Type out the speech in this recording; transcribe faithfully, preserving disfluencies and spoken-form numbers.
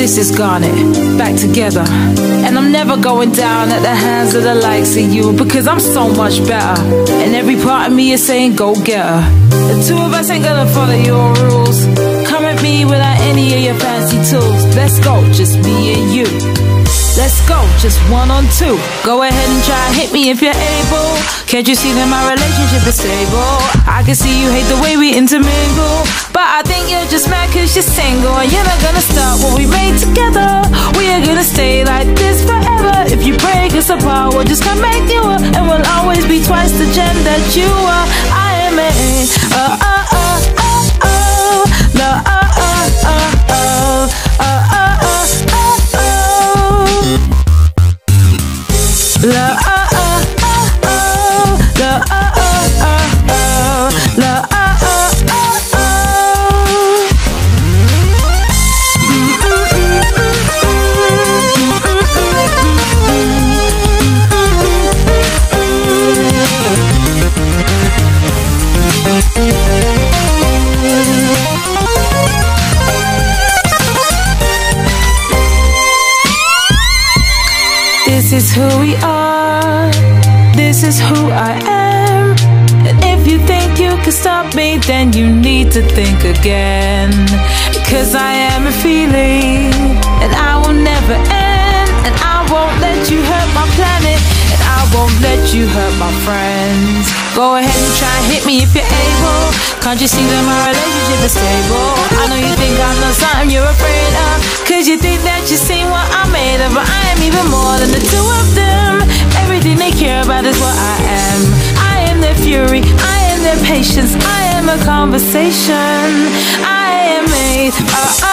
this is Garnet, back together. And I'm never going down at the hands of the likes of you, because I'm so much better. And every part of me is saying go get her. The two of us ain't gonna follow your rules. Come at me without any of your fancy tools. Let's go, just me and you. Let's go, just one on two. Go ahead and try and hit me if you're able. Can't you see that my relationship is stable? I can see you hate the way we intermingle, but I think you're just mad cause you're single. And you're not gonna start what we made together. We are gonna stay like this forever. If you break us apart, we'll just come make you up, and we'll always be twice the gem that you are. I am a uh, uh, uh, uh, oh. No, uh, uh, uh, uh, uh, uh, uh, uh. La ah ah ah oh, la ah ah ah oh, la ah ah ah oh. This is who we are, this is who I am. And if you think you can stop me, then you need to think again. Because I am a feeling, and I will never end. And I won't let you hurt my planet, and I won't let you hurt my friends. Go ahead and try and hit me if you're able. Can't you see that my relationship is stable? I know you think I'm not something you're afraid of, cause you think that you've seen what I'm made of. But I am even more than the two of them. Everything they care about is what I am. I am their fury, I am their patience, I am a conversation. I am a uh, uh,